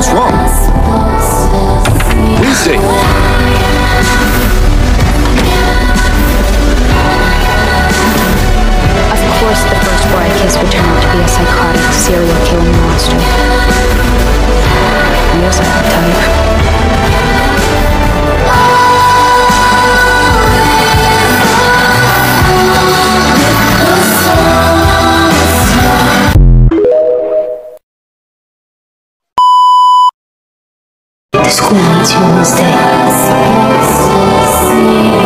What's wrong? Lucy! Of course, the first boy I kissed would turn out to be a psychotic serial killing monster. I guess I have type. The school needs you on this day.